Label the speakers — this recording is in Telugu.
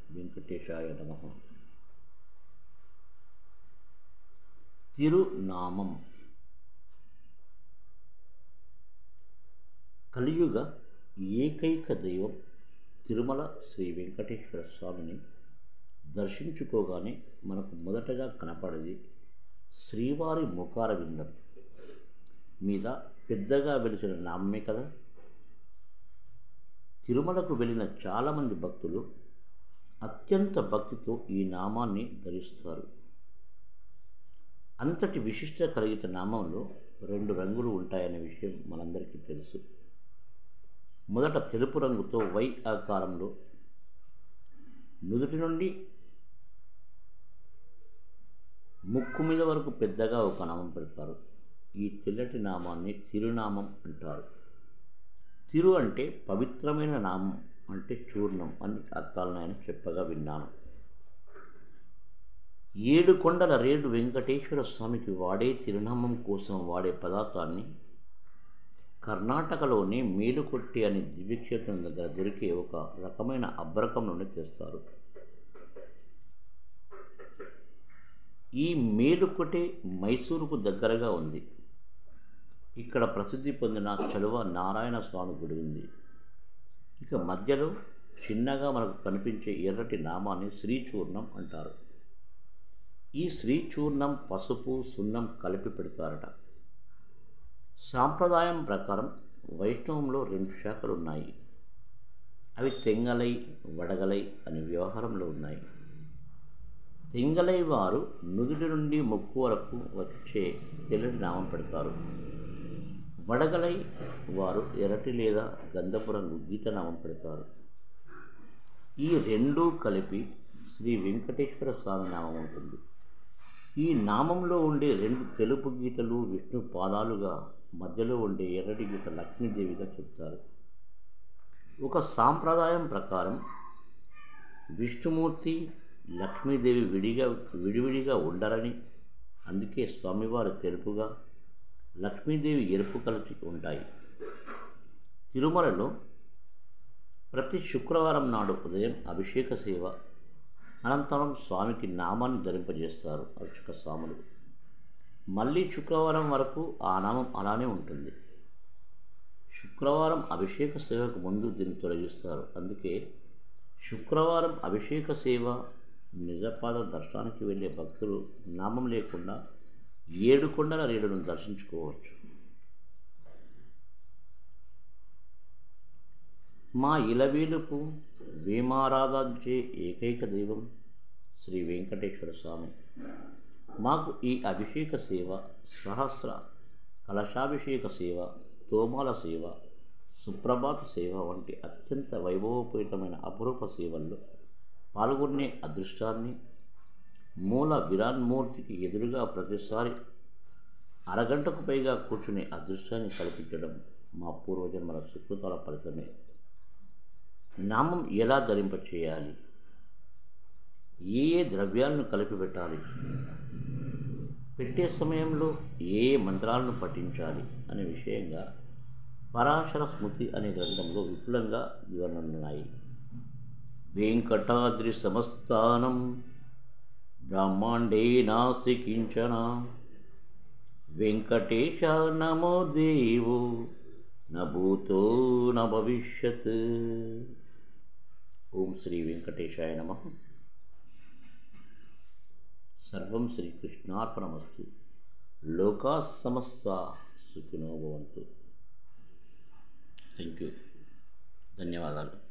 Speaker 1: వెంకటేశాయ నమః. తిరునామం. కలియుగ ఏకైక దైవం తిరుమల శ్రీ వెంకటేశ్వర స్వామిని దర్శించుకోగానే మనకు మొదటగా కనపడేది శ్రీవారి ముఖార విందం మీద పెద్దగా వెలిసిన నామమే కదా. తిరుమలకు వెళ్ళిన చాలామంది భక్తులు అత్యంత భక్తితో ఈ నామాన్ని ధరిస్తారు. అంతటి విశిష్ట కలిగిన నామంలో 2 రంగులు ఉంటాయనే విషయం మనందరికీ తెలుసు. మొదట తెలుపు రంగుతో వై ఆకారంలో నుదుటి నుండి ముక్కు మీద వరకు పెద్దగా ఒక నామం పెడతారు. ఈ తెల్లటి నామాన్ని తిరునామం అంటారు. తిరు అంటే పవిత్రమైన నామం, అంటే చూర్ణం అని అర్థాలను ఆయన చెప్పగా విన్నాను. 7 కొండల రేడు వెంకటేశ్వర స్వామికి వాడే తిరునామం కోసం వాడే పదార్థాన్ని కర్ణాటకలోని మేలుకొట్టి అనే దివ్యక్షేత్రం దగ్గర దొరికే ఒక రకమైన అబ్బరకం నుండి తెస్తారు. ఈ మేలుకొట్టి మైసూరుకు దగ్గరగా ఉంది. ఇక్కడ ప్రసిద్ధి పొందిన చలువ నారాయణ స్వామి గుడి ఉంది. ఇక మధ్యలో చిన్నగా మనకు కనిపించే ఎర్రటి నామాన్ని శ్రీచూర్ణం అంటారు. ఈ శ్రీచూర్ణం పసుపు సున్నం కలిపి పెడతారట. సాంప్రదాయం ప్రకారం వైష్ణవంలో 2 శాఖలు ఉన్నాయి. అవి తెంగలై వడగలై అనే వ్యవహారంలో ఉన్నాయి. తెంగలై వారు నుదుటి నుండి ముక్కు వరకు వచ్చే తెల్లటి నామం పెడతారు. వడగలై వారు ఎర్రటి లేదా గంధపు రంగు గీతనామం పెడతారు. ఈ 2 కలిపి శ్రీ వెంకటేశ్వర స్వామి నామం ఉంటుంది. ఈ నామంలో ఉండే 2 తెలుపు గీతలు విష్ణు పాదాలుగా, మధ్యలో ఉండే ఎర్రటి గీత లక్ష్మీదేవిగా చెప్తారు. ఒక సాంప్రదాయం ప్రకారం విష్ణుమూర్తి లక్ష్మీదేవి విడివిడిగా ఉండరని, అందుకే స్వామివారు తెలుపుగా, లక్ష్మీదేవి ఎరుపు కలిసి ఉంటాయి. తిరుమలలో ప్రతి శుక్రవారం నాడు ఉదయం అభిషేక సేవ అనంతరం స్వామికి నామాన్ని ధరింపజేస్తారు అర్చక స్వాములు. మళ్ళీ శుక్రవారం వరకు ఆ నామం అలానే ఉంటుంది. శుక్రవారం అభిషేక సేవకు ముందు దీన్ని తొలగిస్తారు. అందుకే శుక్రవారం అభిషేక సేవ నిజపాద దర్శనానికి వెళ్ళే భక్తులు నామం లేకుండా 7 కొండల రేడును దర్శించుకోవచ్చు. మా ఇలవేలుపు వేమారాధించే ఏకైక దైవం శ్రీ వెంకటేశ్వర స్వామి. మాకు ఈ అభిషేక సేవ, సహస్ర కలశాభిషేక సేవ, తోమాల సేవ, సుప్రభాత సేవ వంటి అత్యంత వైభవోపేతమైన అపురూప సేవల్లో పాల్గొనే అదృష్టాన్ని, మూల విరాన్మూర్తికి ఎదురుగా ప్రతిసారి అరగంటకు పైగా కూర్చునే అదృష్టాన్ని కల్పించడం మా పూర్వజన్మల సుకృతాల ఫలితమే. నామం ఎలా ధరింపచేయాలి, ఏ ద్రవ్యాలను కలిపి పెట్టాలి, పెట్టే సమయంలో ఏ మంత్రాలను పఠించాలి అనే విషయంగా పరాశర స్మృతి అనే గ్రంథంలో విపులంగా వివరణలున్నాయి. వెంకటాద్రి సమస్థానం బ్రహ్మాండే నాస్తి కించన వెంకటేశ నమో దేవో న భూతో న భవిష్యత్. ఓం శ్రీ వెంకటేశాయ నమః. సర్వం శ్రీకృష్ణార్పణమస్తు. లోకా సమస్తా సుఖినో భవంతు. Thank you. ధన్యవాదాలు.